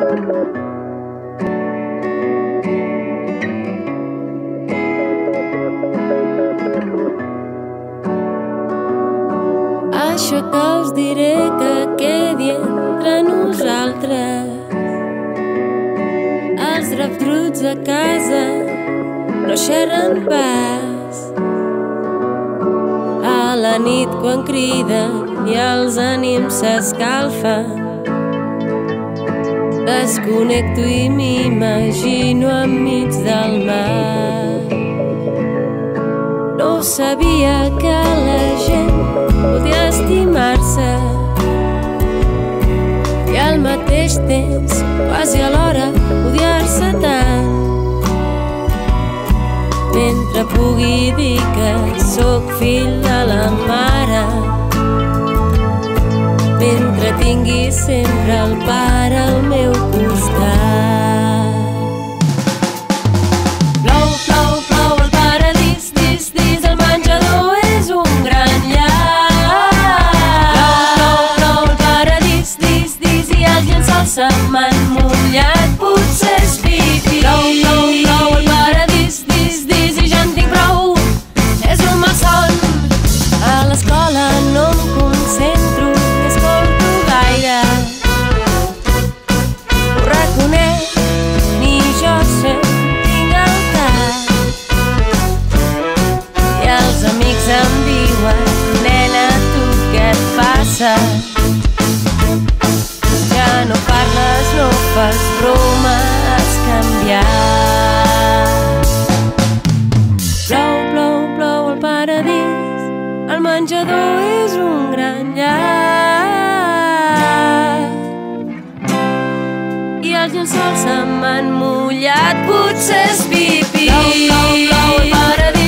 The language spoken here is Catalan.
Això que us diré que quedi entre nosaltres. Els draps bruts a casa no xerren pas. A la nit quan criden i els ànims s'escalfen, desconnecto i m'imagino enmig del mar. No sabia que la gent podia estimar-se i al mateix temps, quasi alhora, odiar-se tant. Mentre pugui dir que sóc fill de la mare, mentre tingui sempre el pare al meu costat. Plou, plou, plou al paradís, dis, dis, el menjador és un gran llac. Plou, plou, plou al paradís, dis, dis, i els llençols se m'han mullat, potser és pipi. Plou, plou, plou al paradís, dis, dis, i ja en tinc prou, és un malson. A l'escola no em concentro, escolto gaire. Ho reconec, ni jo tinc el tap. I els amics em diuen, nena, tu què et passa? Ja no parles, no fas broma, has canviat. Plou, plou, plou al paradís, el menjador és un gran llac. I els llençols se m'han mullat, potser és pipi. Plou, plou, plou al paradís.